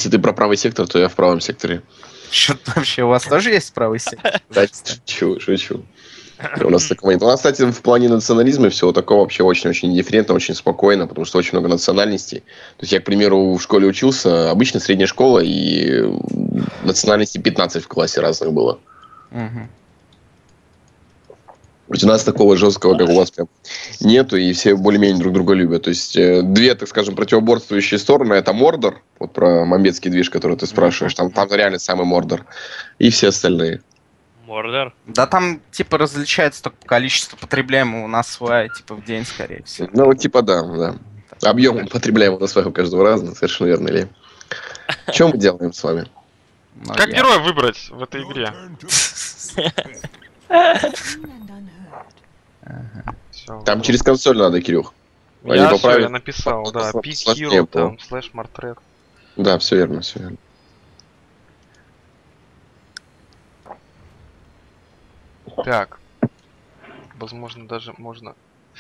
Если ты про правый сектор, то я в правом секторе. Что-то вообще у вас тоже есть правый сектор? Да, шучу. У нас такого нет. У нас, кстати, в плане национализма и всего такого вообще очень-очень индифферентно, очень спокойно, потому что очень много национальностей. То есть я, к примеру, в школе учился, обычно средняя школа, и национальностей 15 в классе разных было. Мгм. Ведь у нас такого жесткого, как у вас, прям нету, и все более-менее друг друга любят. То есть две, так скажем, противоборствующие стороны — это Мордор, вот про мамбетский движ, который ты спрашиваешь, там реально самый Мордор, и все остальные. Мордор. Да там, типа, различается только количество потребляемого на свай, типа, в день, скорее всего. Ну, вот типа да. Объем потребляемого на своего каждого разный, совершенно верно, Илья. Что мы делаем с вами? Но Как я- героя выбрать в этой игре? Всё, Там вот. через консоль надо, Кирюх. Они Я всё, поправили. я написал, да. Пик Сложнее Hero, было. там, слэш Мартред. Да, все верно, все верно. Так. Возможно, даже можно...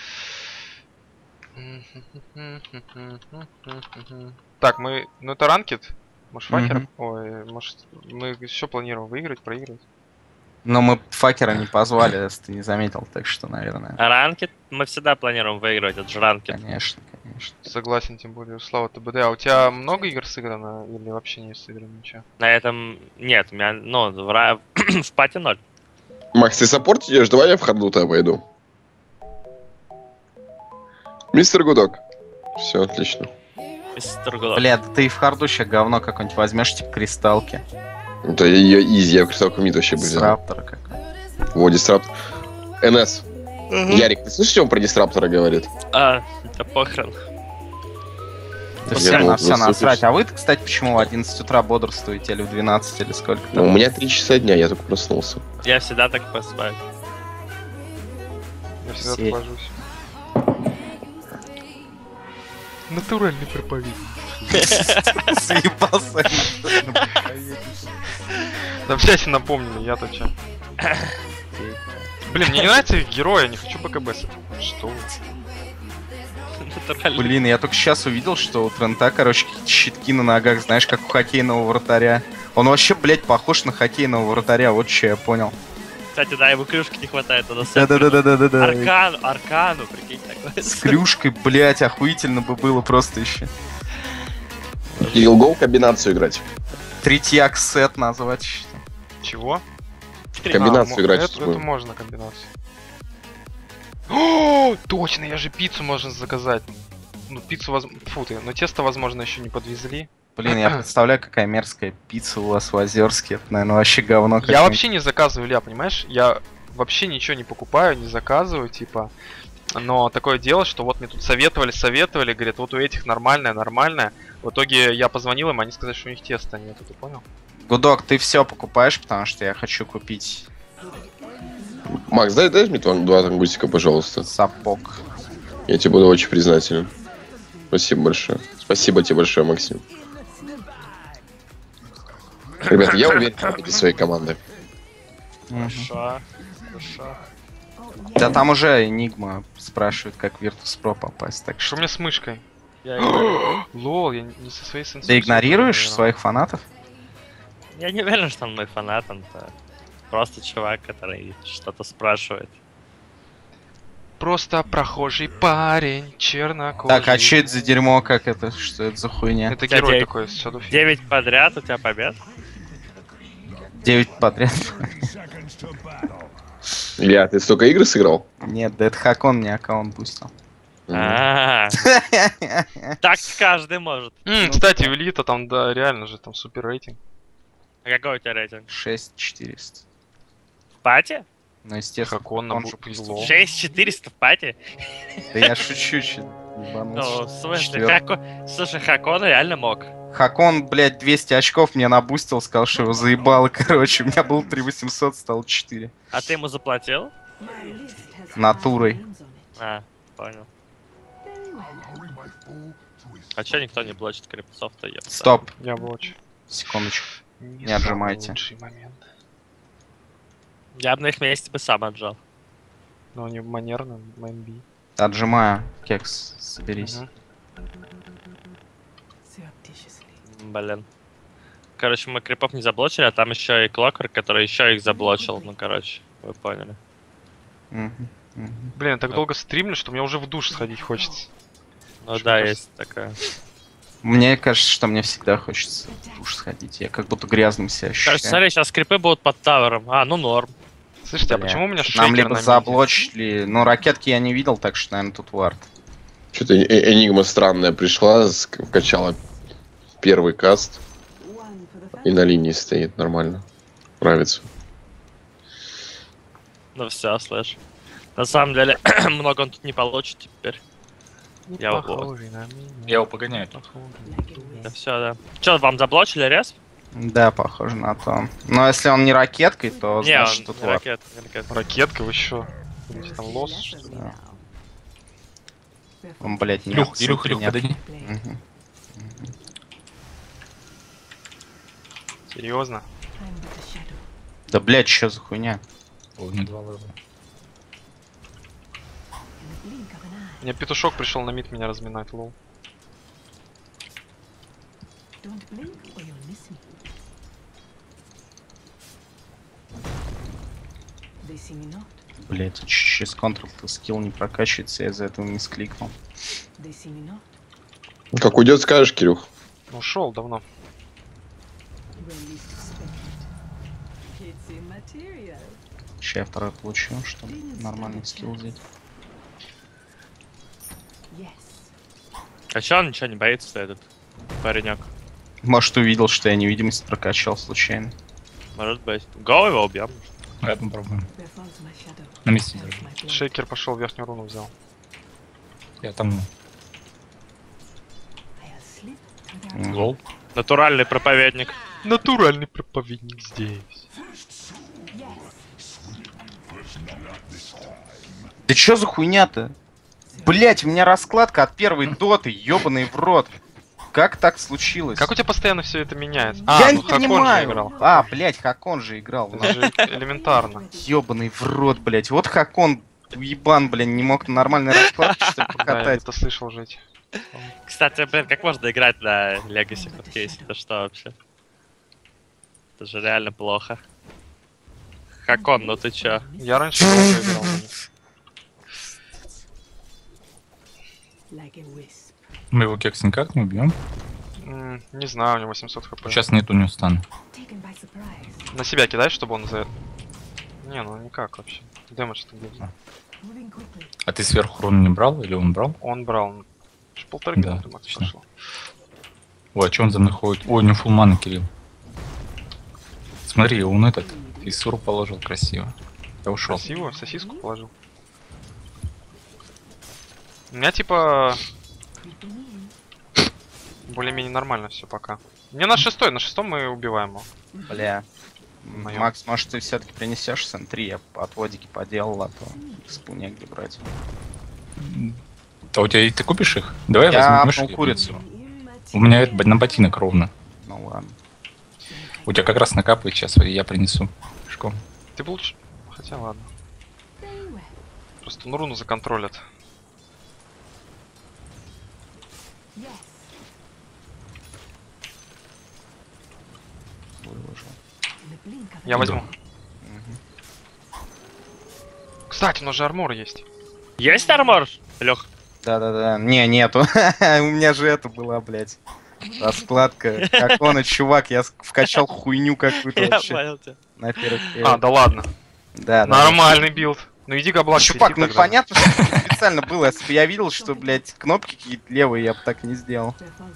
Так, мы... Ну, это ранкет? Может, факер? Мгм. Ой, может, мы еще планируем выиграть, проигрывать? Но мы факера не позвали, если ты не заметил, так что, наверное, А ранкет мы всегда планируем выигрывать, это же ранкет. конечно. Согласен, тем более, Слава ТБД. А у тебя много игр сыграно или вообще не сыграно ничего? На этом нет, у меня, ну, в пати 0. Макс, ты саппорт идешь? Давай я в харду-то пойду. Мистер Гудок. Все, отлично. Мистер Гудок. Бля, да ты и в харду ща говно какое-нибудь возьмешь, типа кристалки. Это ее изи, я в кристалку мид вообще бы С взял. раптора какой. Во, дистраптор. НС. Ярик, ты слышишь, что он про дистраптора говорит? А, да похрен. Да Я все думал, на все просто насрать. слышишь. А вы, кстати, почему в 11 утра бодрствуете или в 12 или сколько Ну, у там? меня 3 часа дня, я только проснулся. Я всегда так посыпаю. Я всегда Серия. так ложусь. Натуральный проповедник. Заебался. Да в чате напомнили, я-то чё. Блин, мне не нравится их герой, я не хочу БКБ. Что? вы? Натурально. Блин, я только сейчас увидел, что у Трента, короче, какие-то щитки на ногах, знаешь, как у хоккейного вратаря. Он вообще, блядь, похож на хоккейного вратаря, вот что я понял. Кстати, да, ему клюшки не хватает. Надо Да-да-да-да-да-да. Аркану, прикинь, такой. С клюшкой, блядь, охуительно бы было просто еще. Кирилл, го комбинацию играть. Третьяк сет назвать. что ли. Чего? Комбинацию играть. Это можно комбинацию. О, точно, я же пиццу можно заказать. Ну, пиццу Фу ты, но тесто, возможно, еще не подвезли. Блин, я представляю, какая мерзкая пицца у вас в Озерске. Это, наверное, вообще говно Я какое-нибудь. вообще не заказываю, Илья, понимаешь? Я вообще ничего не покупаю, не заказываю, типа. Но такое дело, что вот мне тут советовали, говорят, вот у этих нормальное. В итоге я позвонил им, они сказали, что у них теста нет, ты понял? Гудок, ты все покупаешь, потому что я хочу купить Макс, дай мне два тангусика, пожалуйста. сапог. Я тебе буду очень признателен. Спасибо большое. Спасибо тебе большое, Максим. Ребята, я уверен в победе своей команды. Хорошо. Да там уже Энигма спрашивает, как в Virtus.pro попасть, так Что что... у меня с мышкой? Я игнорирую. Лол, я не со своей сенсорикой. Ты игнорируешь своих фанатов? Я не уверен, что он мой фанат, он-то просто чувак, который что-то спрашивает. Просто прохожий парень, чернокожий. Так, а что это за дерьмо, как это? Что это за хуйня? Это Кстати, герой я- такой с Shadow Fiend. 9 подряд у тебя побед? 9 подряд? Илья, ты столько игр сыграл? Нет, да это Хакон мне аккаунт пустил. А, так каждый может. Кстати, у Ильи-то там, да, реально же, там супер рейтинг. А какой у тебя рейтинг? 6400. В пати? Ну, естественно, Хакон он на же пустил. Лол. 6400 в пати? Да я шучу, чуть Ну, ебанулся. в смысле, Четвёртый. Слушай, Хакон реально мог. Хакон, блядь, 200 очков мне набустил, сказал, что его заебало, короче. У меня был 3800, стало 4. А ты ему заплатил? Натурой. А, понял. А чё никто не плачет крипсов-то, ёпта? Стоп, Я бы очень. секундочку. Не Не отжимайте. самый лучший момент. Я бы на их месте бы сам отжал. Но не манерно, мейнби. Отжимаю. Кекс, соберись. Блин. короче, мы крипов не заблочили, а там еще и Клокер, который еще их заблочил. Ну, короче, вы поняли. Мгм, мгм. Блин, я так долго стримлю, что мне уже в душ сходить хочется. Ну Что да, ж. есть такая. Мне кажется, что мне всегда хочется в душ сходить. Я как будто грязным себя Короче, ощущаю. смотри, сейчас крипы будут под тавером. А, ну норм. Слышите, а Бля. почему у меня шейкер Нам на либо миде? заблочили... Ну, ракетки я не видел, так что, наверное, тут вард. Что-то Энигма странная пришла, вкачала первый каст и на линии стоит нормально. Нравится. Ну все, слышь. На самом деле, много он тут не получит теперь. Я вот. Похожий на меня. Я его погоняю. Да все, да. Че, вам заблочили рез? Да, похоже на то. Но если он не ракеткой, то Не, значит он тут не вард. ракет, не ракет. Ракетка, вы чё? Видите, там лос, что ли? Да. Он, блядь, не Илюх, Илюх, Илюх, подойди. Мгм. Серьезно? Да, блядь, что за хуйня? О, не два левела. Мне петушок пришел на мид меня разминать, лол. Блядь, тут через Ctrl-то скилл не прокачивается, я из-за этого не скликнул. Как уйдет, скажешь, Кирюх? Ушел давно. Сейчас я второй получу, чтобы нормальный скилл взять. А че он ничего не боится, этот паренек? Может, увидел, что я невидимость прокачал случайно. Может быть. Го его убьем. Давай попробуем. На месте держи. Шейкер пошел, верхнюю руну взял. Я там Мгм. лол. Натуральный проповедник. Натуральный проповедник здесь. Да чё за хуйня-то? Блять, у меня раскладка от первой доты, ёбаный в рот. Как так случилось? Как у тебя постоянно все это меняется? Я не Хакон же понимаю. играл. А, блять, Хакон же играл. Это же элементарно. Ёбаный в рот, блять. Вот Хакон уебан, блин, не мог на нормальной раскладке, что ли, Да, я покатать. это слышал, Жить. Кстати, блин, как можно играть на Legacy Hotcase? Это что вообще? Это же реально плохо. Хакон, ну ты чё? Я раньше долго играл. на них. Мы его кекс никак не убьем. Не знаю, у него 800 хп. Сейчас нету не стану. На себя кидай, чтобы он за... Не, ну никак вообще. Дэмэдж ты будет. А ты сверху руну не брал или он брал? Он брал. Аж полторы Да, минуты макс точно. прошло. Ой, а че он за мной ходит? Ой, у него фулл мана, Кирилл. Смотри, он этот фиссуру положил красиво. Я ушел. Красиво, сосиску положил. У меня типа... Более-менее нормально все пока. Мне на шестом мы убиваем его. Бля. Моё. Макс, может, ты все-таки принесешь СН3? Я отводики поделал, а то спу негде брать. А у тебя ты купишь их? Давай Я возьмешь. апнул курицу. У меня это на ботинок ровно. Ну ладно. У тебя как раз накапает сейчас, я принесу. Пешком. Ты бы лучше... Хотя ладно. Просто ну руну законтролят. Выложил. Я возьму. Мгм. Кстати, у нас же армор есть. Есть армор, Лех? Да-да-да. Не, нету. У меня же это была, блядь. Раскладка. Как он и чувак, я вкачал хуйню какую-то Я вообще понял тебя. на первых А, да ладно. Да, да. Нормальный билд. Ну иди габлак, Чувак, сиди ну тогда. понятно, что это специально было. Если бы я видел, что, блядь, кнопки какие-то левые, я бы так не сделал.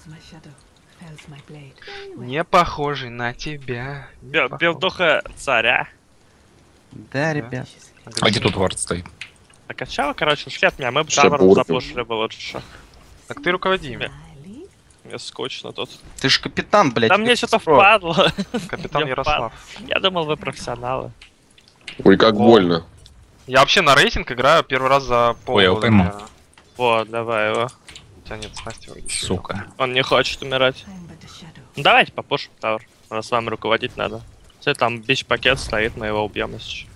Не похожий на тебя. Не похож. Билдуха царя. Да, ребят. А где тут вард стоит? Накачал, короче, ушли от меня, мы бы Всё, тавер бургер. запушили бы лучше. Шо. Так ты руководи ими. Мне скучно тут. Ты ж капитан, блядь. Да мне как что-то про. впадло. Капитан Мне Ярослав. Я думал, вы профессионалы. Ой, как больно. Я вообще на рейтинг играю первый раз за Ой, я его полгода. пойму. наверное. Вот, давай его. У тебя нет снасти вроде. Сука. Он не хочет умирать. Ну давайте попушим тавер, раз вам руководить надо. Если там бич-пакет стоит, мы его убьем, если чё.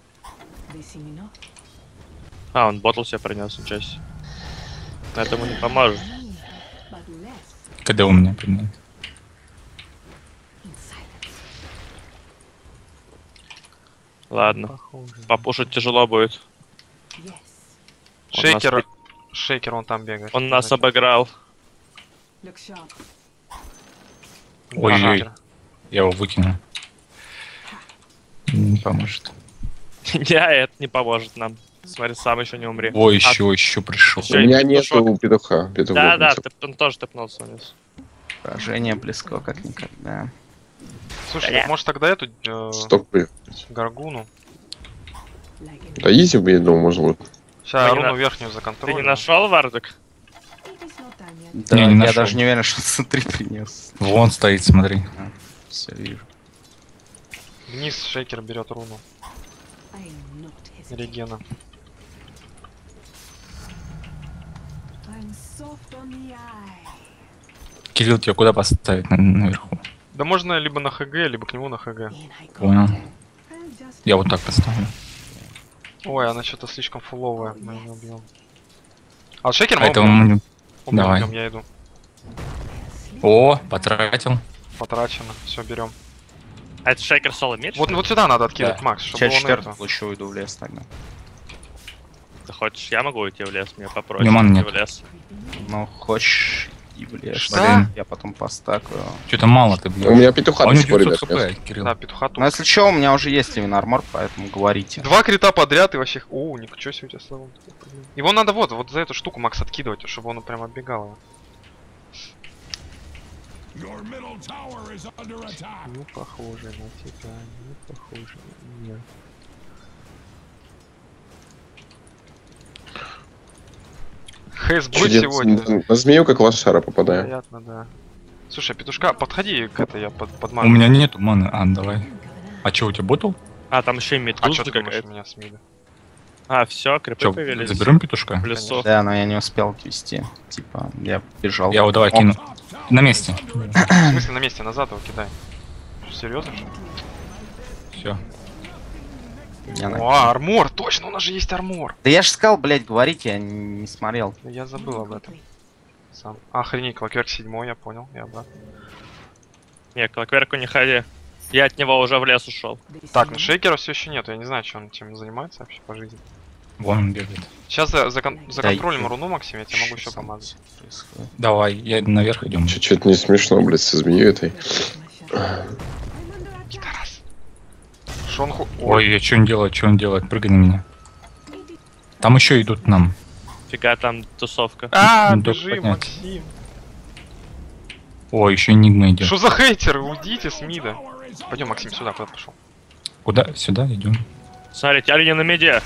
А, он ботл себе принес, ничего себе. Но это ему не поможет. Когда у меня принят? Ладно, Похоже. попушить тяжело будет. Он нас, Шейкер. Шейкер, он там бегает. он нас обыграл. Ой-ой. Я его выкину. Не поможет. Не, это не поможет нам. Смотри, сам еще не умри. Ой, еще пришел. У Всё, меня петушок. нету петуха. Петух Да, грохнулся. он тоже тэпнулся вниз. Поражение близко как никогда. Слушай, Бля. может тогда эту Сток приехать. гаргуну? Да изи, я думаю, можно будет. Сейчас Ты не руну на- верхнюю Ты законтролю. не нашел, Вардик? Да, Не я нашел. даже не уверен, что смотри принес. Вон стоит, смотри. Все вижу. Вниз шейкер берет руну. Регена. Кирилл, тебя куда поставить наверху? Да можно либо на ХГ, либо к нему на ХГ. Понял. Я вот так поставлю. Ой, она что-то слишком фуловая. Мы ее убьем. А шейкер А мы это убьем. он... Давай. Убьем, я иду. О, потратил. Потрачено. Все, берем. А это шейкер соло меч? Вот сюда надо откидывать, Да. Макс, чтобы Часть он четвертую это. лучше уйду в лес тогда. Ты хочешь, я могу уйти в лес, мне попросить. Не, маны идти нет. в лес. Ну, хочешь и в лес. Что? Блин, я потом постакаю. Что-то мало ты, У блин. меня петуха А у до него сих пор, 900 ребят, нет. хп, Кирилл. Да, петуха тут. Ну, если что, у меня уже есть именно армор, поэтому говорите. 2 крита подряд и вообще... О, ничего себе у тебя слава. Его надо вот за эту штуку, Макс, откидывать, чтобы он прям отбегал его. Не похоже на тебя, не похоже на меня. Хэсбой Чё делать? сегодня. На змею как лошара попадаю. Вероятно, да. Слушай, петушка, подходи к этой, я У подмажу. меня нету маны. А, давай. А что, у тебя ботл? А, там еще и А медуза что ты думаешь у какая-то. меня с мида? А, все, крипы Че, появились. заберем петушка? В лесу. Да, но я не успел отвести. Типа, я бежал. Я его давай О, кину. На месте. В смысле на месте, назад его кидай. Серьезно что? Все. я на- О, армор, точно, у нас же есть армор. Да я же сказал, блядь, говорить, я не смотрел. Я забыл об этом сам. Охренеть, Клокверк 7, я понял, я обратно. Не, к Клокверку не ходи. Я от него уже в лес ушел. Так, ну шейкера все еще нет, я не знаю, чем он чем занимается вообще по жизни. Вон он бегает. Сейчас законтролим Да, руну, Максим, я тебе могу еще Что сам помазать. происходит? Давай, я наверх идем. Что-то не смешно, блядь, со змеей этой. Шонху... Ой, я что он делает, что он делает? Прыгай на меня. Там еще идут к нам. Фига там тусовка. А, Ну, только бежи, поднять. Максим. Ой, еще Энигма идет. Что за хейтеры? Уйдите с мида. Пойдем, Максим, сюда, куда пошел? Куда? Сюда идем. Смотрите, олени на меде.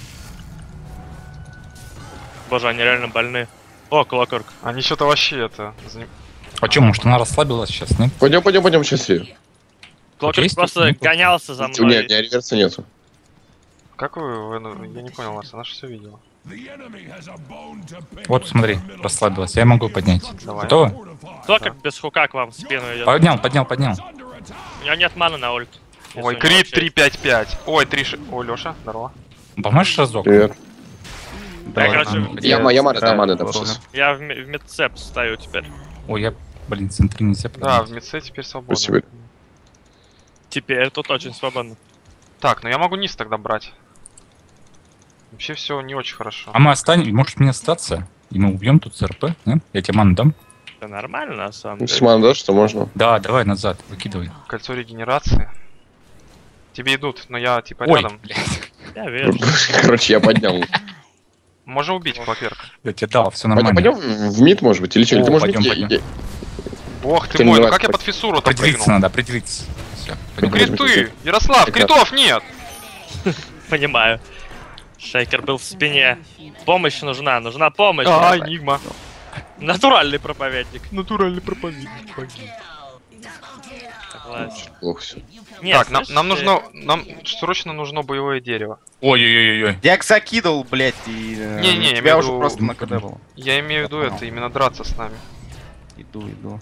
Боже, они реально больны. О, Клокверк. Они что-то вообще это... А что, может она расслабилась сейчас, нет? Пойдем, сейчас я. Клокверк есть? просто Нет? гонялся за Нет, у мной. меня реверса нету. Как вы... Я не понял вас, она же все видела. Вот, смотри, расслабилась. Я могу поднять. Давай. Готово? Клокверк без хука к вам в спину идет. Поднял, поднял, поднял. У него нет маны на ульт. Если Ой, у него крит вообще- 3-5-5. Ой, 3... Ой, Леша, здорово. Поможешь разок? Привет. Да, Я, ладно, короче, где Я маны, да, правильно маны, да, было. сейчас. Я в медцеп стою теперь. Ой, я, блин, центри нельзя Да, в поднять. мидсе теперь свободно. Спасибо. Теперь тут очень свободно. Так, ну я могу низ тогда брать. Вообще все не очень хорошо. А мы останем, может мне остаться? И мы убьем тут ЦРП, нет? Я тебе ману дам? Это нормально на самом Ну, деле. Симан, да, что можно? Да, давай назад, выкидывай. Кольцо регенерации. Тебе идут, но я типа Ой, рядом. блядь, Я вижу. Короче, я поднял. Можно убить Клокверка. я тебе дал, все Пойдем, нормально. пойдем в мид, может быть, или что? Или О, ты можешь пойдем, мид? пойдем. Бог ты Ты мой, ну давай, как я давай. под фиссуру-то Определиться прыгнул? надо, определиться. Все. Ну Пойдем. криты! Ярослав, Прекрасно. критов нет! Понимаю. Шейкер был в спине. Помощь нужна, нужна помощь. А, Энигма. Натуральный проповедник. Натуральный проповедник. Согласен. Плохо все. Нет, Так, нам слышите? нужно... Нам срочно нужно боевое дерево. Ой-ой-ой-ой. Я их закидывал, блядь, и... Не-не, я тебя имею в уже виду- просто накидывал. Я имею в виду понял. это, именно драться с нами. Иду.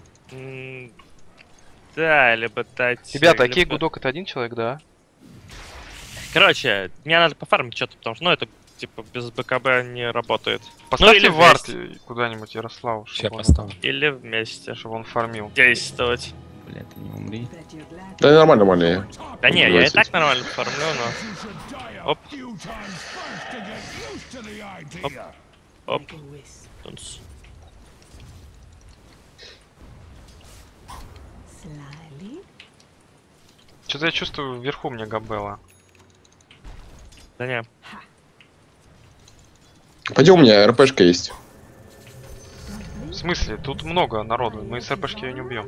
Да, либо тать. Ребята, окей, либо- гудок это один человек, да? Короче, мне надо пофармить что-то, потому что, ну, это, типа, без БКБ не работает. Поставьте или вард куда-нибудь Ярославу, Сейчас чтобы он, поставлю. Или вместе. чтобы он фармил. Действовать. Бля, ты не умри. Да нормально, нормально. Да не, я и 20. так нормально формлю, но... Оп. Оп. Оп. Тунц. Что-то я чувствую, вверху мне Габелла. Да не. Пойдем, у меня РПшка есть. В смысле? Тут много народу, мы с РПшки ее не убьем.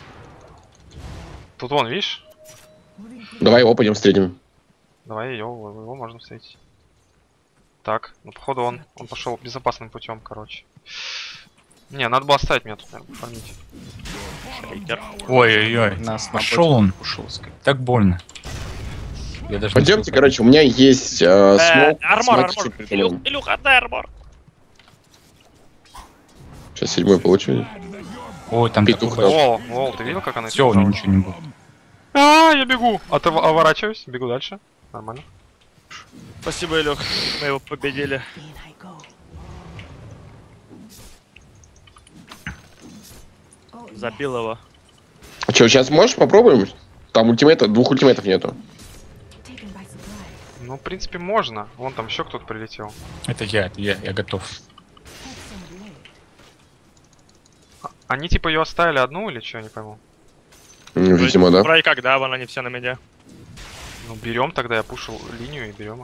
Тут вон, видишь? Давай его пойдем встретим. Давай его можно встретить. Так, ну походу он пошел безопасным путем, короче. Не, надо было оставить меня тут, наверное, фармить. Шейкер. Ой-ой-ой. Нас Пошел он. Ушелся. Так больно. Я даже не Пойдемте, успел короче, у меня есть смог. Армор. Смотрите, придумал. Илюх, отдай армор. Сейчас 7 получу. понять. Ой, там Петух такой... дал. Лол, ты видел, как она Все, у него ничего не будет. Я бегу! Отворачиваюсь, бегу дальше. Нормально. Спасибо, Илюх. Мы его победили. Забил его. А что, сейчас можешь попробуем? Там двух ультимейтов нету. Ну, в принципе, можно. Вон там еще кто-то прилетел. Это я готов. Они типа ее оставили одну или что, я не пойму. Видимо, да. Вроде как, да, вон они все на медиа. Ну, берем тогда, я пушил линию и берем их.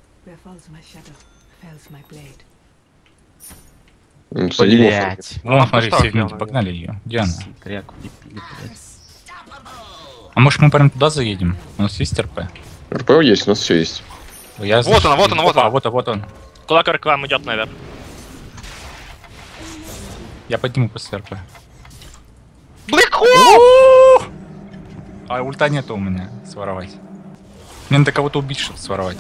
Садим его. Блять. Вон, смотри, кустах все вместе, явно, погнали ее. Где она? Смотряк влепили, блядь. А может мы прям туда заедем? У нас есть РП? РП есть, у нас все есть. Я, Вот она, вот она, вот Опа, она. вот он. Кулакор к вам идет наверх. Я подниму после РП. Блэкхолл! А ульта нету у меня своровать. Мне надо кого-то убить, чтобы своровать.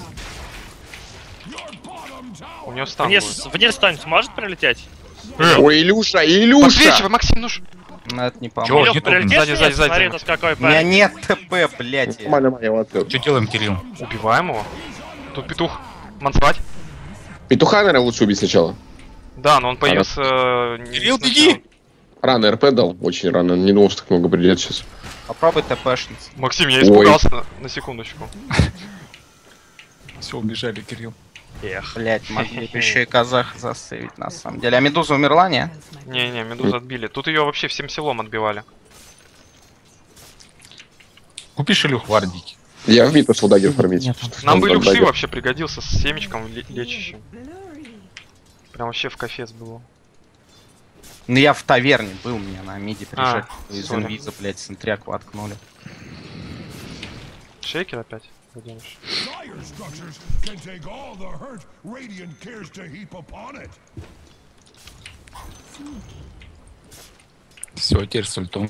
У нее стан будет. Вниз кто-нибудь может прилететь? Ой, Илюша, Подсвечивай, Илюша! Максим, ну ж... Ну, это не Чё? поможет. Илюх, нет, прилетишь сзади, вниз? сзади, сзади, Смотри, сзади. тут какой У меня парень. нет ТП, блядь. Нормально, я его открыл. Что делаем, Кирилл? Убиваем его. Тут петух. Мансвать. Петуха, наверное, лучше убить сначала. Да, но он появился... Кирилл, беги! Рано РП дал, очень рано. Не думал, что так много придет сейчас. Попробуй ТПшниц. Максим, я испугался на секундочку. Все, убежали, Кирилл. Эх. Блять, могли бы еще и казах засейвить на самом деле. А Медуза умерла, не? Не-не, медузу отбили. Тут ее вообще всем селом отбивали. Купишь Илюх вардики? Я в мид пошел дагер фармить. Нет, Нам бы Там Люкши дагер. вообще пригодился с семечком лечащим. Прям вообще в кафес было. Ну я в таверне был, меня на миде приезжали. Из сори. инвиза, блять, сентряку воткнули. Шейкер опять? Гаденыш. Dire structures can take all the hurt Radiant cares to heap upon it. Все, теперь с ультом.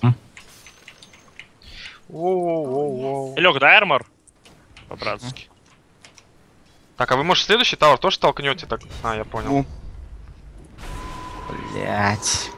Воу-воу-воу. Илюх, дай армор. По-братски. Так, а вы, может, следующий тауэр тоже толкнете так? А, я понял. Ну. Блять.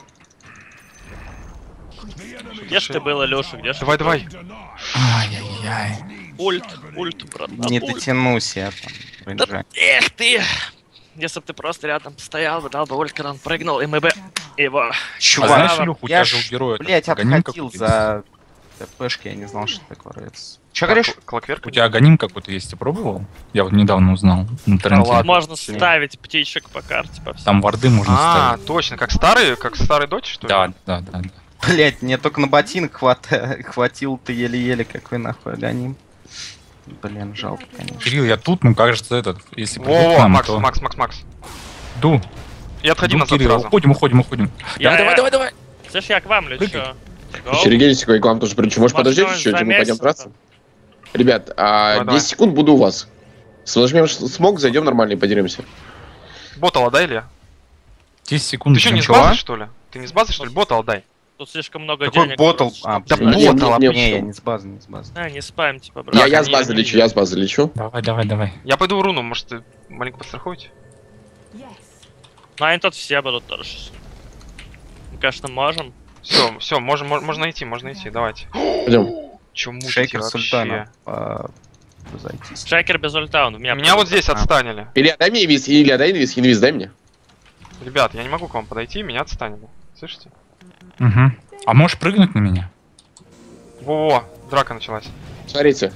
Где ж ты был, Илюша? Где ж Давай, давай. Ай-яй-яй. ульт, брат. Не ульт. дотянусь я там. Да, рейнджа. эх ты! Если бы ты просто рядом стоял бы, дал бы ульт, когда он прыгнул, и мы бы его... А знаешь, Илюх, у тебя я же ж, у героя... блять, агоним отходил какой-то за ТПшки, я не знал, что такое творится. Че Так, говоришь? Клокверк? У тебя агоним какой-то есть, ты пробовал? Я вот недавно узнал на торренте. ладно. Можно ставить птичек по карте, по всему. Там варды можно А, ставить. точно, как старый дочь, что ли? Да. Блять, мне только на ботинок хватил ты еле-еле, какой нахуй агоним. Блин, жалко, конечно. Кирилл, я тут, ну кажется, этот, если придут к Во-во, нам, Макс, то... Макс. Ду, И отходи ду, назад Кирилл, сразу. уходим. Давай. Слышь, я к вам лечу. Прыгай. Гоу. Черегенсик, и к вам тоже прилечу. Может, Может, подождите он чуть-чуть, мы пойдем замесится? драться? Ребят, Давай. 10 секунд буду у вас. Нажмем смог, зайдем нормально и подеремся. Бота отдай, Илья. 10 секунд. Ты что, не с ждем. базы, что ли? Ты не с базы, что ли? Бота отдай. Тут слишком много Какой денег. ботл? чтобы- А, Да блин. Не, бота, не, Не, я не с базы, не с базы. А, не спам, типа, брат. Я с они- базы они- лечу, я с базы лечу. Давай. Я пойду в руну, может, ты маленько подстрахуете? Ну, они тут все будут тоже. Мы, конечно, можем. Все, можно идти, давайте. Пойдем. Чё мутите Шейкер с вообще? ультана. Зайти. Шейкер без ульта, он в меня... Меня вот здесь А. отстанили. Илья, дай мне инвиз, Илья, дай инвиз, дай мне. Ребят, я не могу к вам подойти, меня отстанили. Слышите? Угу. А можешь прыгнуть на меня? Во-во, драка началась. Смотрите.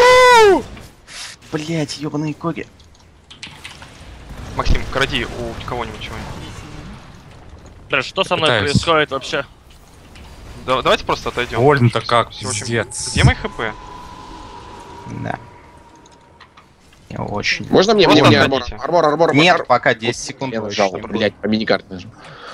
Блять, ёбаные коги. Максим, кради у кого-нибудь чего-нибудь. Блин, что со мной Пытаюсь. происходит вообще? Давайте просто отойдем. Больно-то как, Всё очень- пиздец. Где мои хп? Да. Я очень... Можно мне Просто армор? отдадите. Армор. Нет, пока 10 секунд. Я больше нажал, не буду. блядь, по миникарте нажал.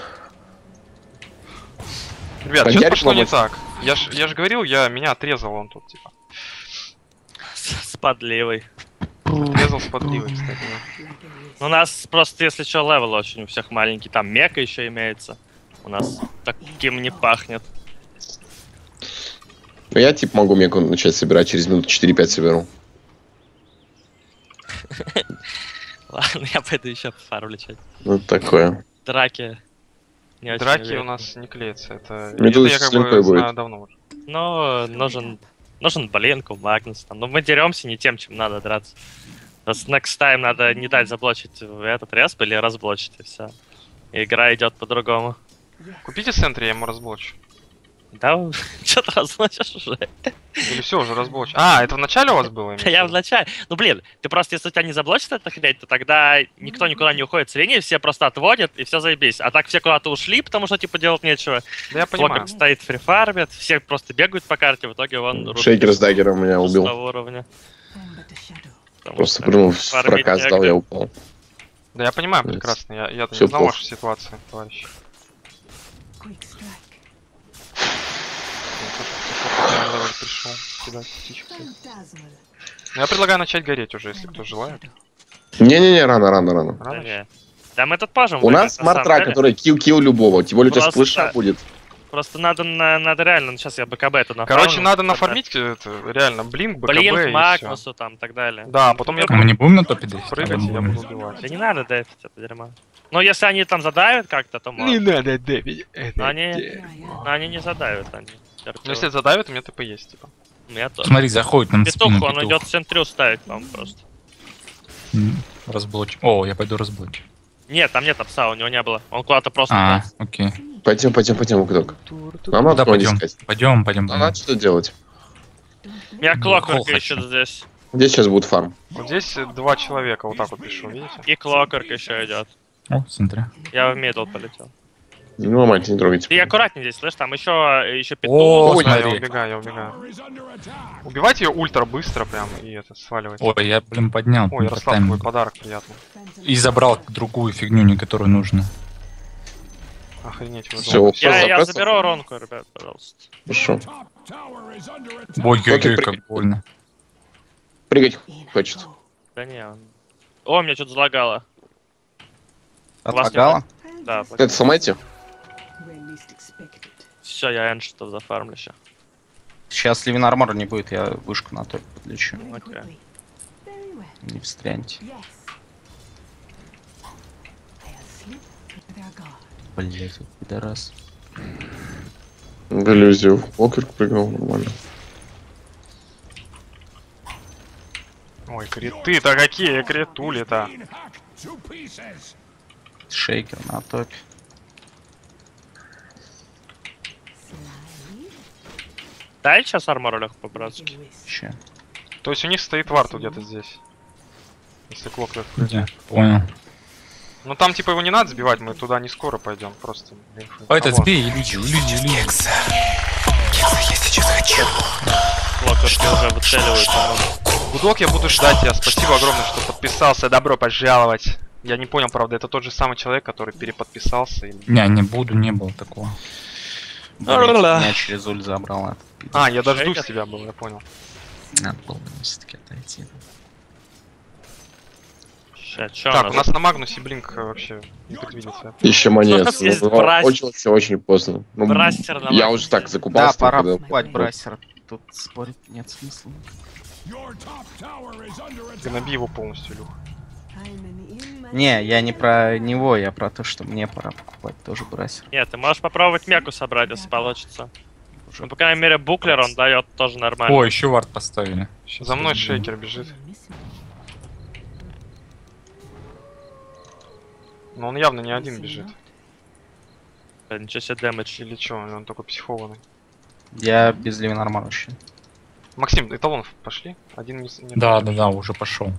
Ребят, Фронтиер что-то пошло не помочь? так. Я ж говорил, меня отрезал он тут, типа. С подливой. Отрезал с подливой, кстати, да. Ну, у нас просто, если что, левел очень у всех маленький. Там мека еще имеется. У нас таким не пахнет. Ну, я, типа, могу меку начать собирать, через минут 4-5 соберу. Ладно, я пойду еще пофармлю что-то. Вот такое. Драки. Не очень Драки уверен. у нас не клеятся. Это Медуза я с как бы линкой будет. знаю давно уже. Но нужен Блинку, Магнус. Там. Но мы деремся не тем, чем надо драться. Просто next time надо не дать заблочить этот респ или разблочить, и все. Игра идет по-другому. Купите центр, я ему разблочу. Да, что-то разблочишь уже. Или все, уже разблочу. А, это в начале у вас было? Да я вначале. Ну блин, ты просто, если у тебя не заблочит эта хрень, то тогда никто никуда не уходит с линии, все просто отводят, и все заебись. А так все куда-то ушли, потому что типа делать нечего. Да я понимаю. Флокер стоит фрифармит, все просто бегают по карте, в итоге он Шейкер с даггером меня убил. уровня. Потому Просто что прыгнул в фармить проказ, дал, негде. я упал. Да я понимаю прекрасно, я-то Всё не знал плохо. вашу ситуацию, товарищи. Я тоже пришел кидать птичку. Ну, я предлагаю начать гореть уже, если кто желает. Не-не-не, рано. Да, Рано? не. Да мы тут можем У выиграть, нас на самом смарт-трак, деле. который килл любого. Тем более у тебя Просто- сплэша будет. Просто надо реально, сейчас я БКБ это нафармлю. Короче, надо тогда. нафармить это, реально, блинк, БКБ Блин, и всё. Магнусу там и так далее. Да, а потом я А мы не будем на топе дефить? прыгать, А, и я будем. буду убивать. Да не надо дефить это дерьмо. Ну, если они там задавят как-то, то можно. надо дэвить. Но они не задавят, они. Ну, если задавят, у меня ТП есть, типа. У меня тоже. Смотри, заходит нам в Петух, спину он петух. идет в центрю ставить, по-моему, просто. Разблоч. О, я пойду разблочу. Нет, там нет апса, у него не было. Он куда-то просто... А, полз. окей. Пойдем, Укдок. Нам надо Да, кого-нибудь пойдем. искать. Пойдем. А надо что делать? Меня Клокерк Хол ищет хочу. здесь. Где сейчас будет фарм? Вот здесь 2 человека, вот так вот пришел, видите? И Клокерк еще идет. О, в центре. Я в мидл полетел. Не ломайте, не трогайте. Ты аккуратнее здесь, слышь, там еще петух. О, Ой, Да, я смотри. убегаю. Tower is under attack. Убивайте ее ультра быстро прям и это, сваливайте. Ой, я, поднял. Ой, по Ярослав, таймингу. твой подарок приятный. И забрал другую фигню, не которую нужно. Охренеть, вы Всё, думаете. всё. Я Запросто? заберу ронку, ребят, пожалуйста. Хорошо. Top tower is under attack. Ой-ой-ой, как больно. Прыгать хочет. Да не, он... О, меня что-то залагало. Отлагала? Да, Это сломайте? все, я эншитов зафармлю сейчас. Сейчас Ливен армора не будет, я вышку на топе подлечу. Окей. Не встряньте. Блять, вот пидорас. В иллюзию. Покер прыгнул нормально. Ой, криты-то какие, критули-то. Being hacked to pieces. Шейкер на топе. Дай сейчас армор лег по-братски. Че? То есть у них стоит вард где-то здесь. Если клок открыть. Где? Понял. Ну там типа его не надо сбивать, мы туда не скоро пойдем, просто. О, этот вот. сбей, иллюзию. Клокер уже выцеливает, по-моему. Гудок, я буду ждать тебя. Спасибо огромное, что подписался. Добро пожаловать. Я не понял, правда, это тот же самый человек, который переподписался или... Не буду, не было такого. Меня через уль забрал этот пидор. А, я дождусь Шейкер? тебя был, я понял. Надо было все-таки отойти. Ща, чё Так, у нас на Магнусе блинк вообще не предвидится. Еще монет. нас есть Ну, брастер. очень поздно. Ну, Брастер на я Магнусе. уже так Да, закупался. пора когда- покупать брасера. Тут спорить нет смысла. Your top tower is under Ты attack. наби его полностью, Илюх. Не, я не про него, я про то, что мне пора покупать тоже брасер. Нет, ты можешь попробовать меку собрать, если получится. Ну, по крайней мере, буклер он дает тоже нормально. О, еще вард поставили. Щас За мной я шейкер бежит. Но он явно не один бежит. Да, ничего себе дэмэдж. Или чё, он только психованный. Я без Ливенарма вообще. Максим, эталонов пошли? Один не Да, уже пошел.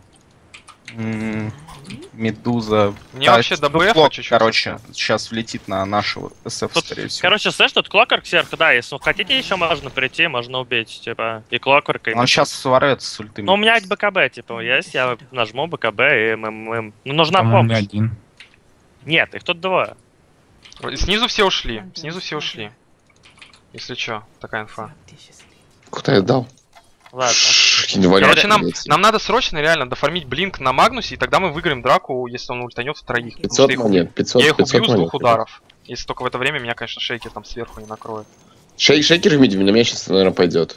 Медуза. Мне вообще до БФ Клок, чуть-чуть короче, сейчас влетит на нашего СФ, Тут, скорее всего. короче, слышь, тут Клокерк сверху, да, если хотите еще можно прийти, можно убить, типа, и Клокерка, и... Он сейчас сворвется с ультами. Ну, у меня БКБ, типа, есть, я нажму БКБ, и мы... Ну, нужна Там у меня помощь. один. Нет, их тут двое. Снизу все ушли. Снизу все ушли. Если чё, такая инфа. Куда я дал? Ладно. Короче, нам надо срочно реально дофармить блинк на Магнусе, и тогда мы выиграем драку, если он ультанет в троих. 500 монет, 500, Я их 500 убью с монет. двух ударов. Если только в это время меня, конечно, шейкер там сверху не накроет. Шейкер в миде, на меня сейчас, наверное, пойдет.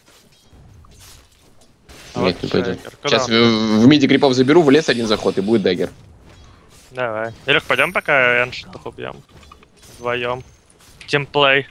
А Нет, вот не пойдет. Шейкер. Куда Сейчас он? в миде крипов заберу, в лес один заход, и будет даггер. Давай. Илюх, пойдем пока эншитов убьем. Вдвоем. Тимплей.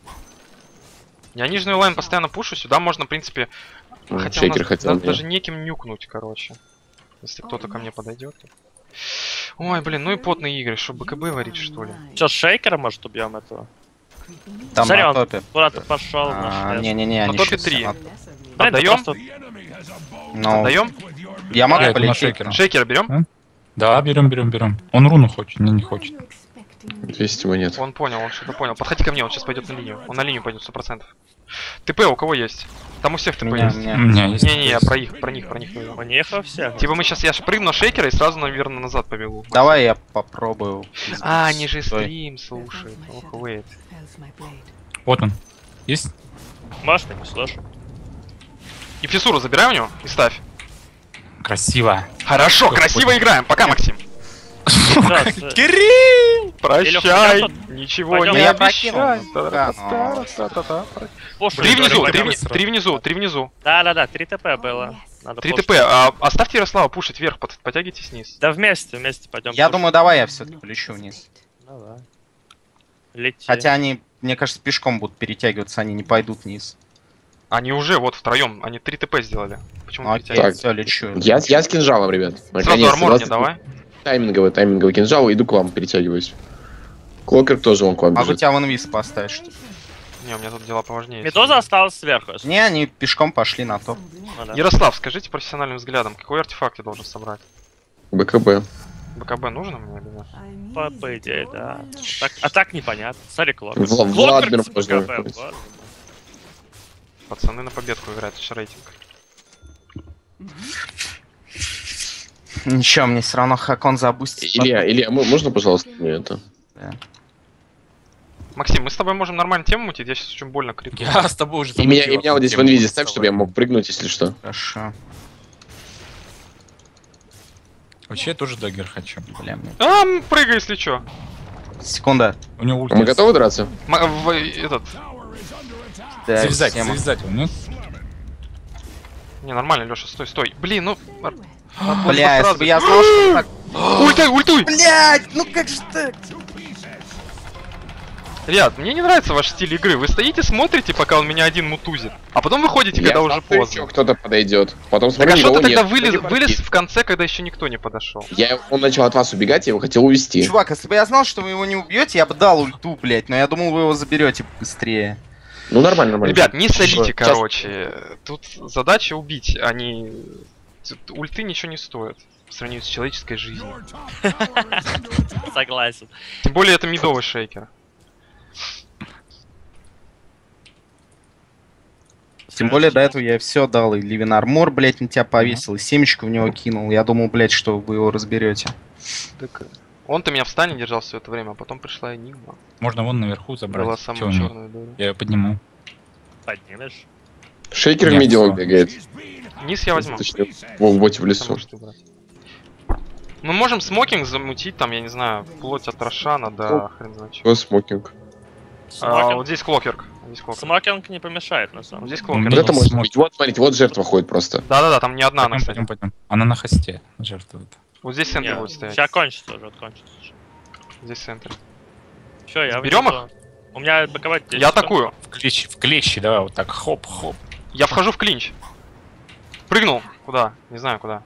Я нижнюю лайн постоянно пушу, сюда можно, в принципе... Хотя Шейкер у нас хотел меня. даже неким нюкнуть, короче. Если кто-то ко мне подойдет. Ой, блин, ну и потные игры, что БКБ варить, что ли? Че, с Шейкера, может, убьем этого? Там Смотри, на он топе. куда-то пошел. наш лес. Не-не-не, они топе щас 3. на- Блин, Отдаем? просто- Ну, Отдаем? я могу Я иду на полететь. шейкера. Шейкера берем? Да, берем. Он руну хочет, не хочет. 200 монет. Он понял, он что-то понял. Подходи ко мне, он сейчас пойдет на линию. Он на линию пойдет 100%. ТП у кого есть? Там у всех ТП Меня, есть. У меня. меня есть. Не-не, я про них говорю. У них во всех. Типа мы сейчас, я ж прыгну на шейкера и сразу, наверное, назад побегу. Давай я попробую. А, они же Стой. стрим слушают. Ох, wait. Вот он. Есть? Может, я не слышу. И фиссуру забирай у него и ставь. Красиво. Хорошо, Что красиво такое? играем. Пока, Максим. Да, Кирилл! Прощай. пойдем Ничего пойдем. не Я обещай. прокинул. Пушим. Три внизу, Пойдем. три внизу, три внизу. Да, 3 ТП было. Надо 3 пушить. ТП. Оставьте Ярослава пушить вверх, потягивайтесь вниз. Да вместе пойдем. Я думаю, давай я все-таки полечу вниз. Давай. Лети. Хотя они, мне кажется, пешком будут перетягиваться, они не пойдут вниз. Они уже вот втроем, они 3 ТП сделали. Почему Ну, не окей, перетягиваются? все, лечу. Я с кинжалом, ребят. Сразу Наконец-то. армор мне 20 давай. Тайминговый кинжал, иду к вам, перетягиваюсь. Клокер тоже он к вам Могу бежит. тебя в инвиз поставить, что ли? Не, у меня тут дела поважнее. Медуза осталась сверху. если- Не, они пешком пошли на топ. Ну да. Ярослав, скажите профессиональным взглядом, какой артефакт я должен собрать? БКБ. БКБ нужно мне или нет? По идее, да. Так непонятно. Смотри, Клок. Владмир можно. Пацаны на победку играют, это же рейтинг. Ничего, мне все равно Хакон забустит. Илья, можно, пожалуйста, мне это? Максим, мы с тобой можем нормально тему мутить, я сейчас очень больно кричу. Я с тобой уже И меня вот здесь в инвизе ставь, чтобы я мог прыгнуть, если что. Хорошо. Вообще я тоже даггер хочу. Бля, мне... Прыгай, если чё. Секунда. У него ульт Мы есть. готовы драться? Этот... Да, Завязать, всем- завязать его, нет? Не, нормально, Лёша, стой. Блин, ну... Бля, если бы я знал, что так... Ультуй! Блядь, ну как же так? Ребят, мне не нравится ваш стиль игры. Вы стоите, смотрите, пока он меня один мутузит. А потом выходите, когда уже смотрю, поздно. ещё кто-то подойдет. Потом Так смотрю, а что ты никого тогда нет. вылез в конце, когда еще никто не подошел? Он начал от вас убегать, я его хотел увести. Чувак, если бы я знал, что вы его не убьете, я бы дал ульту, блядь, но я думал, вы его заберете быстрее. Ну нормально. Ребят, не солите, Сейчас- короче. Тут задача убить, а не... Ульты ничего не стоят по сравнению с человеческой жизнью. Согласен. Тем более это мидовый шейкер. Тем более до этого я все дал, и Ливен Армор, блядь, на тебя повесил, и семечку в него кинул. Я думал, блядь, что вы его разберете. Так, он-то меня в стане держал все это время, а потом пришла Энигма. Можно вон наверху забрать. Была Чё самую у него? черную дыру. Я ее подниму. Поднимешь. Шейкер в Нет, миде всё. бегает. Низ я возьму. Точнее, в боте в Это лесу. можешь ты брать. Мы можем смокинг замутить, там, я не знаю, вплоть от Рошана до хрен знает чего. Что смокинг? Вот здесь клокерк. Здесь клокерк. Смокинг не помешает, на самом Вот деле. здесь Ну, Вот клокерк. мне это может смокинг. быть. Вот, смотрите, вот жертва ходит просто. Да-да-да, там не одна она, кстати. Пойдем. Она на хосте жертвует. Вот здесь центр будет стоять. Сейчас кончится уже, кончится. Здесь центр. Все, я Берем внизу. У меня боковать 10 Я секунд. атакую. В клещи, давай, вот так, хоп-хоп. Я вхожу в клинч. Прыгнул. Куда? Не знаю куда.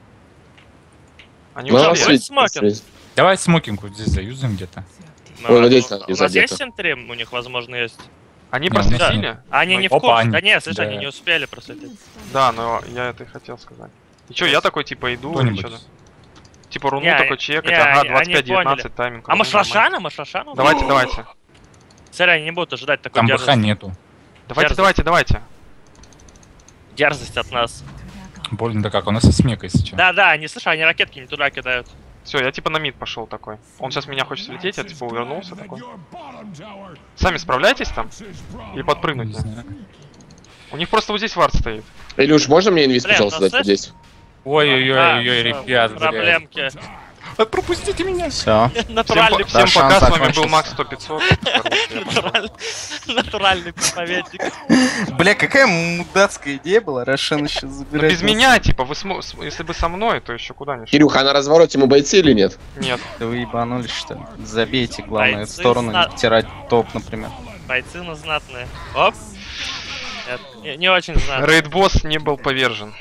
Они Ну, ушли. раз есть, смокинг. есть. Давай смокинг вот здесь заюзаем где-то. Ну, Ой, вот здесь у надо нас задето. есть синтрим? У них, возможно, есть. Они Не, у нас просветили? Они не в Опа, курсе. они- Да нет, слышь, да. они не успели просветить. Да, но я это и хотел сказать. И чё, я такой, типа, иду, и Кто-нибудь. чё-то. Типа, руну Не, такой чекать, не, ага, они 25-19, тайминг. А руну может нормально. Рошана? Может Рошану? Давайте, давайте. Смотри, они не будут ожидать такой Там БХ дерзости. нету. Давайте, Дерзость. давайте. Дерзость от нас. Больно, да как, у нас и смека сейчас. Да, они, слышь, они ракетки не туда кидают. Все, я типа на мид пошел такой. Он сейчас меня хочет слететь, я типа увернулся That такой. your bottom tower Сами справляйтесь там? is Или problem. подпрыгнуть? Не мне? знаю. У них просто вот здесь вард стоит. Илюш, можно мне инвиз, Блин, пожалуйста, ну, дать вот здесь? Ой-ой-ой, всё, ребят, проблемки. пропустите меня. Все. Натуральный, Всем Да, пока, шанс с вами был закончился. Макс 100-500. натуральный проповедник. Бля, какая мудацкая идея была, Рошана сейчас Ну, забирает. без меня, типа, если бы со мной, то еще куда ни шло. Кирюха, а на развороте мы бойцы или нет? Нет. Да вы ебанулись, что ли? Забейте, главное, в Бойцы сторону, зна- не втирать топ, например. Бойцы, но знатные. Оп. Нет, не очень знатные. Рейд-босс не был повержен.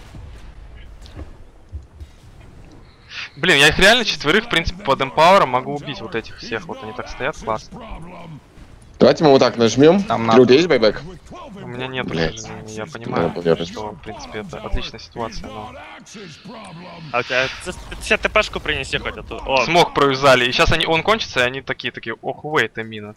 Блин, я их реально четверых, в принципе, под эмпауэром могу убить вот этих всех. Вот они так стоят, классно. Давайте мы вот так нажмем. Там Кирюх, у тебя есть байбек? У меня нет, к Блядь. сожалению. Я понимаю, Надо было что, в принципе, это отличная ситуация, но... А у тебя все ТПшку принеси хоть эту. О, Смог провязали, и сейчас он кончится, и они такие, ох, wait a minute.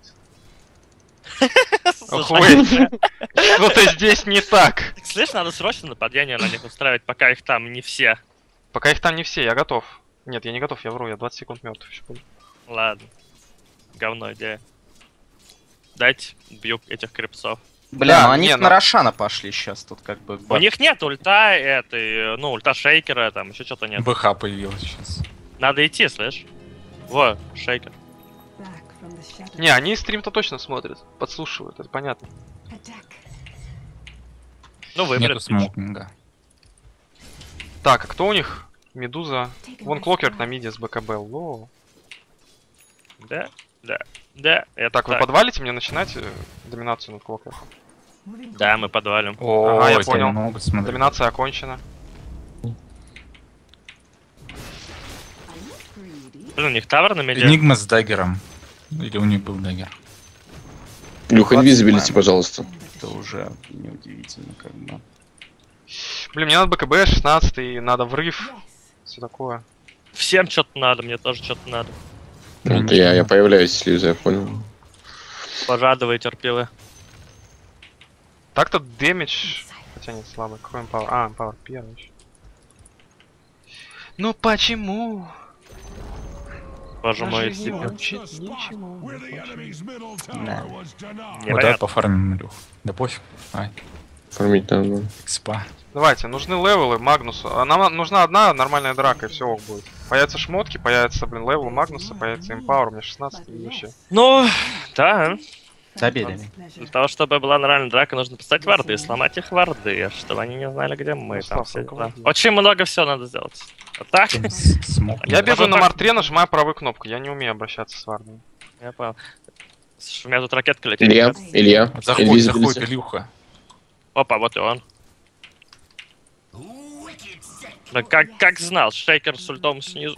Ох, слушай, wait. Что-то здесь не так. слышь, надо срочно нападение на них устраивать, пока их там не все. Пока их там не все, я готов. Нет, я не готов, я вру, я 20 секунд мертв еще буду. Ладно. Говно идея. Дайте бью этих крипсов. Бля, ну они не, на Рошана пошли сейчас тут как бы. У них нет ульта этой, ну, ульта шейкера, там еще что-то нет. БХ появилась сейчас. Надо идти, слышь. Во, шейкер. Не, они стрим-то точно смотрят, подслушивают, это понятно. Ну, выберет. Нету смокинга. Так, а кто у них? Медуза. Вон Клокерк на миде с БКБ. Ло. Да, это Так, вы подвалите мне начинать доминацию над Клокерком? Да, мы подвалим. О, Ага, я это понял. могут смотреть. Доминация окончена. Блин, у них тавр на медиа. Энигма с даггером. Или у них был даггер. Илюх, инвизибилити, пожалуйста. Это уже неудивительно, как бы. Блин, мне надо БКБ 16, и надо врыв. Все такое. Всем что-то надо, мне тоже что-то надо. Это я появляюсь, если я понял. Пожадывай, терпилы. Так-то дэмидж. Хотя нет, слабый. Какой эмпауэр? А, эмпауэр первый еще. Ну почему? Боже мой, Жизнь типа. учит ничему. Where the enemy's middle Да. tower was denied. Вот давай Непонятно. пофармим, Илюх. Да пофиг. Ай, Фармить надо. экспа. Давайте, нужны левелы Магнусу. А нам нужна одна нормальная драка, и все ок будет. Появятся шмотки, появится, блин, левел Магнуса, появится эмпауэр, у меня 16 и вообще. Ну, да. Забили. Для того, чтобы была нормальная драка, нужно поставить варды и сломать их варды, чтобы они не знали, где мы. Ну, Там Слав, все ну, дела. говори. Очень много всего надо сделать. А так? Смог. Я бегаю на так- мартре, нажимаю правую кнопку, я не умею обращаться с вардами. Я понял. Слушай, у меня тут ракетка летит. Илья, Илья, Заходит, инвизибилити. Илюха. Опа, вот и он. Да как знал, шейкер с ультом снизу.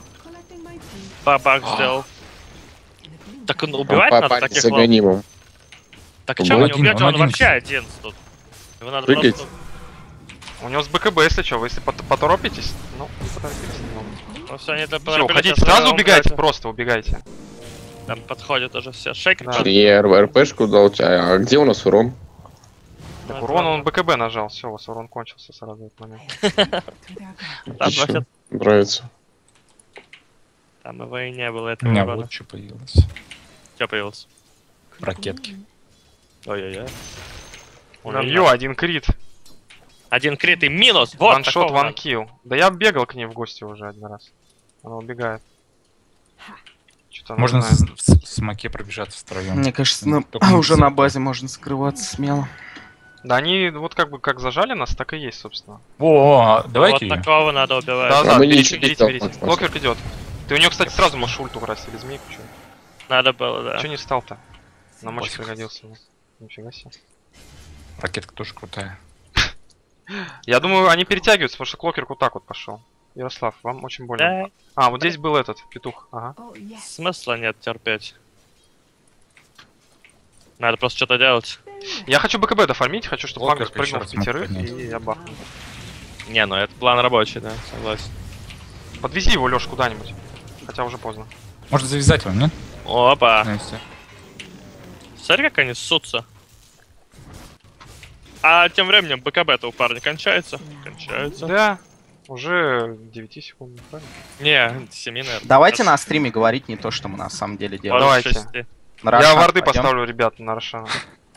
Бабах сделал. Так он убивать надо Парень таких с лол? агонимом. Так Он чего вы не один, убьете, он он один вообще еще. один тут. Его надо Прыгать? просто... У него с БКБ, если что, вы если поторопитесь, ну, не поторопитесь немного. Ну все, они Все, уходите, сразу убегайте, просто убегайте. Там подходят уже все. Шейкер Да. что-то- Я РПшку дал. А где у нас урон? Так, урон он БКБ нажал, все, у вас урон кончился сразу в этот момент. Там Отлично. вообще... Нравится. Там его и не было У этого меня урона. вот что появилось. Что появился? Ракетки. Ой-ой-ой. Ё, один крит. Один крит и минус! Вот Ваншот, такого надо. ванкил. Да я бегал к ней в гости уже один раз. Она убегает. Что-то она Можно знает. в смоке пробежаться втроем. Мне кажется, Только не уже все. на базе можно скрываться смело. Да они вот как бы как зажали нас, так и есть, собственно. О, давайте Вот её. такого надо убивать. Да, А да, мы не берите, ищем берите, там, берите. вот, Клокерк идет. Ты у нее, кстати, сразу можешь ульту брать или змейку, что? Надо было, да. Че не стал-то? Нам очень Пофиг. пригодился. Нифига себе. Ракетка тоже крутая. Я думаю, они перетягиваются, потому что Клокерк вот так вот пошел. Ярослав, вам очень больно. Да, А, вот здесь был этот, петух. Ага. смысла нет терпеть. Надо просто что-то делать. Я хочу БКБ дофармить, хочу, чтобы Локер Магнус прыгнул еще в раз мог пятерых, поднять. и я бахну. Не, ну это план рабочий, да, согласен. Подвези его, Лёш, куда-нибудь. Хотя уже поздно. Может завязать вам, нет? Опа. Настя. Смотри, как они ссутся. А тем временем БКБ-то у парня кончается. Кончается. Да, уже 9 секунд, правильно? Не, 7, наверное. Давайте на стриме говорить не то, что мы на самом деле делаем. Давайте. На Я Рошан варды пойдем. поставлю, ребят, на Рошана.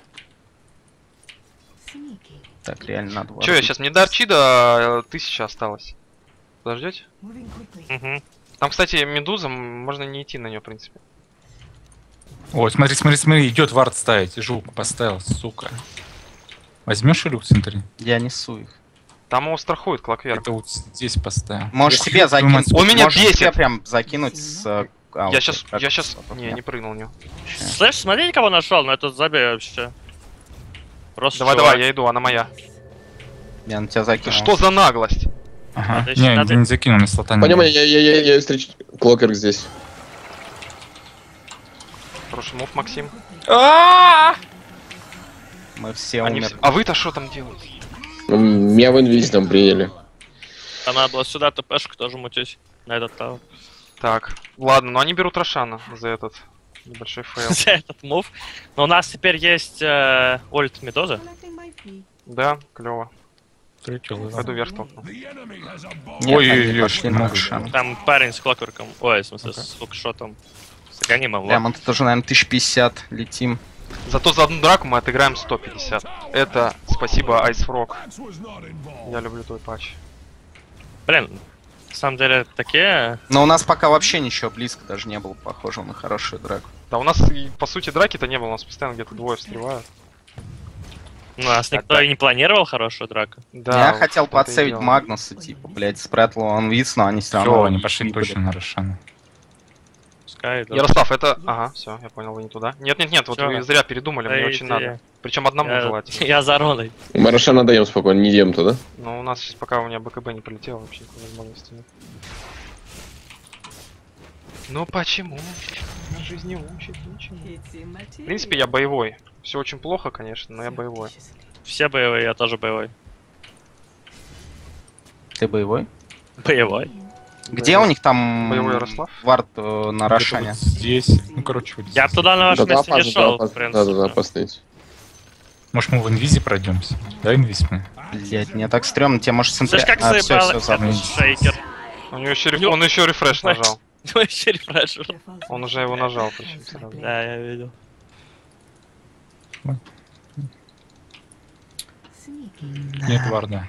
Так, реально надо. Че, я сейчас мне до Арчида 1000 осталось. Подождете? Угу. Там, кстати, Медуза, можно не идти на нее, в принципе. Ой, смотри, смотри, смотри, идет вард ставить. Жук поставил, сука. Возьмешь или в центре? Я несу их. Там его страхует Клокверк. Это вот здесь поставил. Можешь Ух, себе ёб твою закинуть. мать. Он меня можешь бесит. себе прям закинуть с... Я сейчас... Не прыгнул в него. Слышь, смотри, кого нашел, но это забей вообще. Просто Давай, чувак. давай, я иду, она моя. Я на тебя Ты закинул. что за наглость? Ага. Надо еще- Не, надо- я не закинул, на слота не Понимаю, было. я встречу. Клокер здесь. Хороший мув, Максим. Мы все Они умерли. все- А вы-то что там делаете? Меня в инвиз там приняли. А надо было сюда ТПшку тоже мутить. На этот тавер. Так, ладно, но они берут Рошана за этот небольшой фейл. За этот мув. Но у нас теперь есть ульт Медуза. Да, клево. Причёл, да. Пойду вверх толкну. The enemy has a bomb. Нет, Ой-ой-ой, они пошли на много. Рошан. Там парень с клокверком. Ой, в смысле, с фукшотом. С аганимом. Прям мы тут уже, наверное, 1050 летим. Зато за одну драку мы отыграем 150. Это спасибо Ice Frog. Bats was not involved. Я люблю твой патч. Блин, на самом деле такие... Но у нас пока вообще ничего близко даже не было похожего на хорошую драку. Да у нас, по сути, драки-то не было, у нас постоянно где-то двое встревают. У нас никто и не планировал хорошую драку. Да, Я вот хотел в том-то и подсейвить дело. Магнуса, типа, блядь, спрятал он виз, но они все равно... Всё, они пошли не были. точно на Рошана. Пускай идут. Ярослав, это... Ага, все, я понял, вы не туда. Нет, вот Чё? вы зря передумали, мне Да очень иди. надо. Причем одному желательно. Я за Роной. Мы Рошана даем спокойно, не идем туда. Но у нас сейчас пока у меня БКБ не полетело, вообще никакой возможности нет. Ну почему? На жизни учит ничего. В принципе, я боевой. Все очень плохо, конечно, но я боевой. Все боевые, я тоже боевой. Ты боевой? Боевой. Где у них там Боевой Ярослав? вард на Где-то Рошане? вот здесь. Ну, короче, вот Я здесь. туда на вашем месте не шел, в да, принципе. да, опасный. Может, мы в инвизе пройдемся? Да, инвиз мне? Блять, мне так стрёмно, тебе может Слышь, как всё, заебал всё, этот забыл. шейкер. У него еще он еще рефреш нажал. Вообще рефрешер. Он уже его нажал, причем сразу. Да, я видел. Нет варда.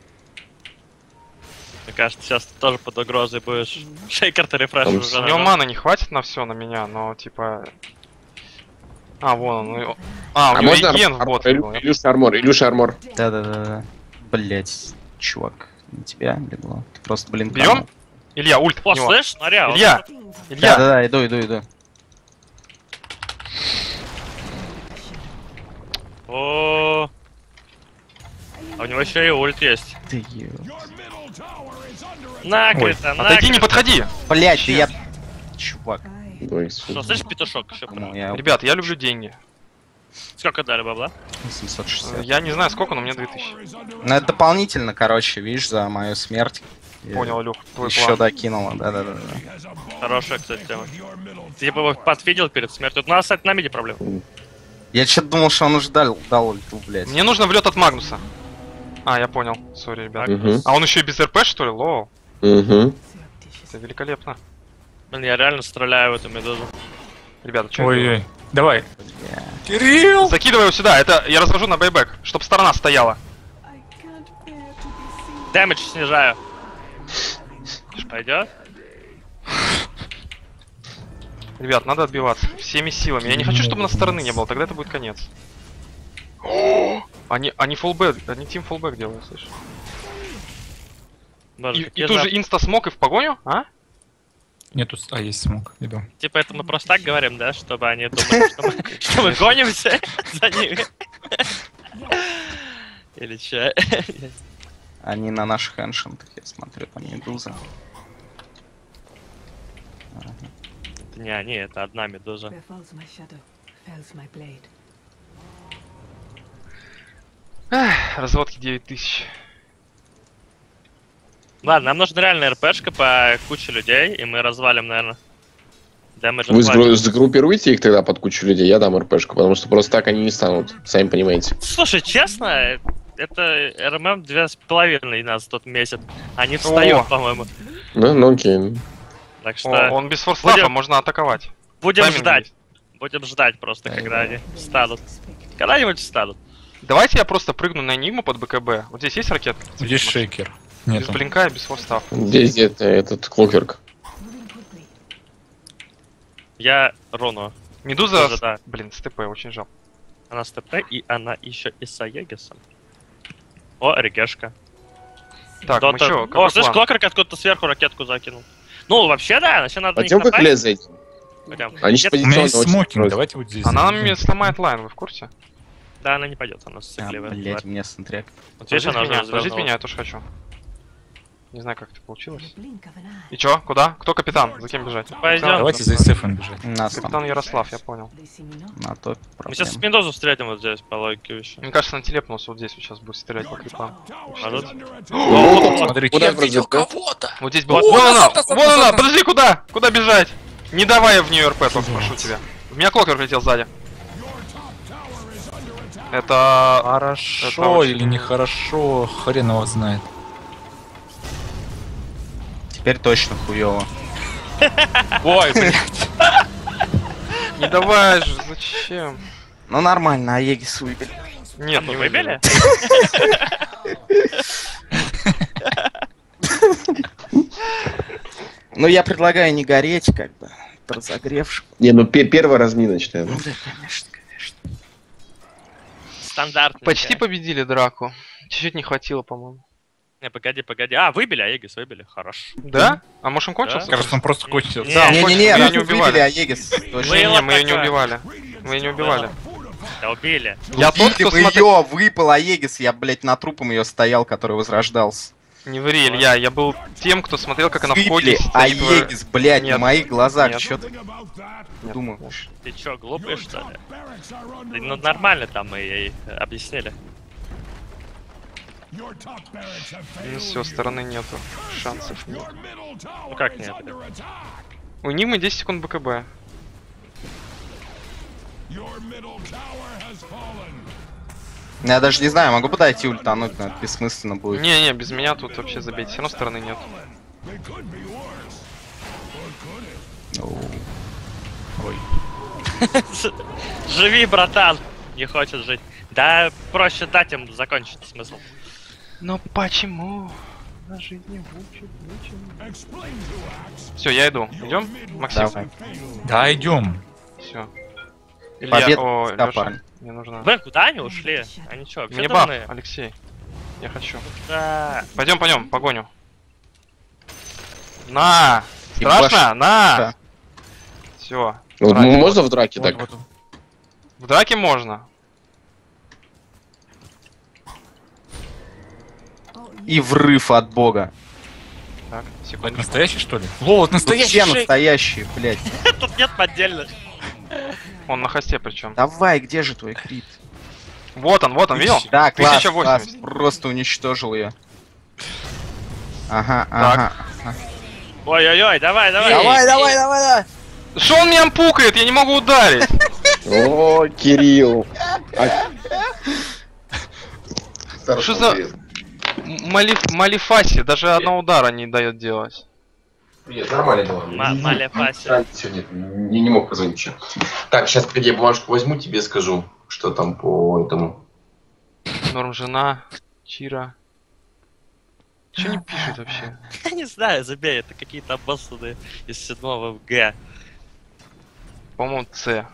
Мне кажется, сейчас ты тоже под угрозой будешь. Шейкер-то рефрешер Там уже У него нажал. маны не хватит на все на меня, но типа. А, вон он. А, у А него можно Ген в бот. Илюша армор. Да-да-да. Блять, чувак, на тебя легло. Ты просто, блин, Берем? канул. Илья, ульт. О, в него. слышь, смотри, а вот Илья! тут- Илья! Да-да-да, иду. О, а у него еще и ульт есть. Ты Your middle tower is under attack. Накрыто, Отойди, не накрыто. подходи! блять, да я... Чувак, Ой, Что, слышишь, петушок? Еще кому я... Ребят, я люблю деньги. Сколько дали бабла? 760. Я не знаю сколько, но мне 2000. Ну это дополнительно, короче, видишь, за мою смерть. Понял, Илюх, твой Еще план. докинула, да-да-да. Хорошая, кстати, тема. Ты бы его подфидел перед смертью. У нас, кстати, на миде проблем. Я что-то думал, что он уже дал ульту, блядь. Мне нужно в лед от Магнуса. А, я понял. Сори, ребят. Мгм. А он еще и без РП, что ли? Лоу. Угу. Это великолепно. Блин, я реально стреляю в эту медузу. Ребята, что Ой-ой. Давай. Бля. Кирилл! Закидывай его сюда, это я развожу на бейбэк, чтоб сторона стояла. Дэмэдж снижаю. Пойдет? Ребят, надо отбиваться всеми силами. Я не хочу, чтобы на стороны не было, тогда это будет конец. Они фулбэк, они тим фулбэк делают, слышишь? Боже, И какие тут же- же инста-смок и в погоню, а? Нету... А, есть смог. Иду. Типа это мы просто так говорим, да? Чтобы они думали, что мы гонимся за ними. Или че? Они на наших эншентах, я смотрю, там медуза. Это не они, это одна медуза. Where falls my shadow, fells my blade. Разводки 9000. Ладно, нам нужна реально РПшка по куче людей, и мы развалим, наверное. Вы сгруппируете их тогда под кучу людей, я дам РПшку, потому что просто так они не станут, сами понимаете. Слушай, честно, это РММ 2,5 нас тут месяц. Они встают, по-моему. Ну окей. Так что... Он без форстафа, можно атаковать. Будем Тайминг ждать. есть. Будем ждать просто, когда они встанут. Когда-нибудь встанут. Давайте я просто прыгну на Энигму под БКБ. Вот здесь есть ракетка? Здесь шейкер. Без Нет. блинка и без форстафа. Здесь где-то этот клокерк. Я руну. Медуза, Тоже, да. блин, с ТП, очень жалко. Она с ТП, и она еще и с Аегисом. О, Регешка. Так, мы чё, О, какой слышь, план? Клокерк откуда-то сверху ракетку закинул. Ну, вообще, да, вообще надо Пойдем на них как напасть. лес зайдем. Пойдем. Они же Нет, У меня есть позиционно очень смокинг, строятся. давайте вот здесь. Она зайдем. мне сломает лайн, вы в курсе? Да, она не пойдет, она А, сцикливая. блять, у меня сентряк. Вот видишь, она уже Подождите развернулась. меня, я тоже хочу. Не знаю, как это получилось. И чё, куда? Кто капитан? За кем бежать? Пойдём. Давайте за СФом бежать. У нас там Капитан Ярослав, я понял. на топе Мы сейчас проблема. Медузу встретим вот здесь, по логике еще. Мне кажется, он телепнулся вот здесь вот сейчас будет стрелять по крипам. Может? Смотрите, Куда я в видел разведку? кого-то. Вот здесь был. Вот, Вон она! вот, Вон она! вот, Подожди, куда? Куда бежать? Не давай я в нее РП, только прошу тебя. В меня клокер летел сзади. Это... Это Хорошо очень- или нехорошо, хрен его знает. Теперь точно хуёво. Ой, блядь. Не давай же, зачем? Ну нормально, Аегис выбили. Нет, Ну, не выбили? Ну я предлагаю не гореть, как бы. Разогревши. Не, ну первая разминочная. Ну да, конечно, конечно. Стандартно. Почти победили драку. Чуть-чуть не хватило, по-моему. Не, погоди. А, выбили, Аегис выбили, хорош. Да? А может он кончился? Кажется, он просто кончился. Не, Да, он Не-не-не, кончился, мы её не вы выбили убивали. Аегис. Точно. Не, мы ее не такая. убивали. Мы ее не убивали. Да убили. Я тот, Убили кто вы смотрел... её, выпал Аегис, я, блядь, на трупом ее стоял, который возрождался. Не ври, Илья, я был тем, кто смотрел, как она в ходе Выбили стоит. Аегис, блядь, Нет. на моих глазах. Нет. Чё ты Нет. думаешь? Ты чё, глупый, что ли? Да, ну нормально там мы ей объяснили. Ну все, стороны нету. Шансов нет. Ну как нет? У Нимы 10 секунд БКБ. Я даже не знаю, могу подойти ультануть, но это бессмысленно будет. Не-не, без меня тут вообще забейте. Все равно стороны нет. Ой. Живи, братан! Не хочет жить. Да проще дать им закончить смысл. Но почему? На жизни Все, я иду. Идем, Максим? Давай. Да, идем. Все. Победа, О, да, Лёша, парни. мне нужно. Блин, куда они ушли? Они чё, вообще Мне баф, должны? Алексей. Я хочу. Да. Пойдем, погоню. На! Ебаш. Страшно? На! Да. Все. Вот можно в драке Вот, так? вот. В драке можно. И врыв от бога. Так, Это секундочку. настоящий, что ли? Вот, настоящий Все шейк. настоящие, блядь. Тут нет поддельных. Он на хосте причем. Давай, где же твой крит? Вот он, видел? Да, класс, 1080. класс, просто уничтожил ее. Ага, ага. Ой-ой-ой, давай. давай. Что он меня пукает? Я не могу ударить. О, Кирилл. Что за... Малифаси, даже одного удара не дает делать. Нет, нормально было. Малефаси. Сегодня не мог позвонить еще. Так, сейчас, погоди, я бумажку возьму, тебе скажу, что там по этому. Норм жена, Чира. Че не пишет вообще? Я не знаю, забей, это какие-то обоссанные из 7-го в Г. По-моему, С.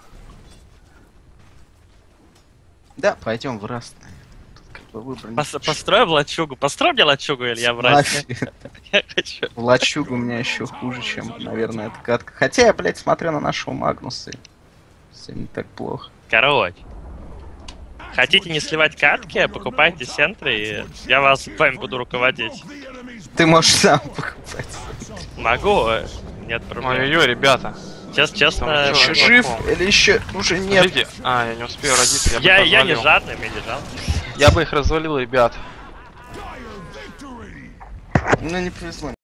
Да, пойдем в Раст. Тут как бы выбрали. Построй лачугу. Построй мне лачугу, Илья, в Расте. Я хочу. В лачугу у меня еще хуже, чем, наверное, эта катка. Хотя я, блядь, смотрю на нашего Магнуса. Все не так плохо. Короче. Хотите не сливать катки, покупайте центры, и я вас вами буду руководить. Ты можешь сам покупать. Могу, нет проблем. Ой-ой-ой, ребята. Честно, Там Еще Чё, жив каком? или еще уже нет? Подождите. А, я не успею родиться, я не развалил. жадный, мне не жалко. Я бы их развалил, ребят. Dire victory! Ну, не повезло.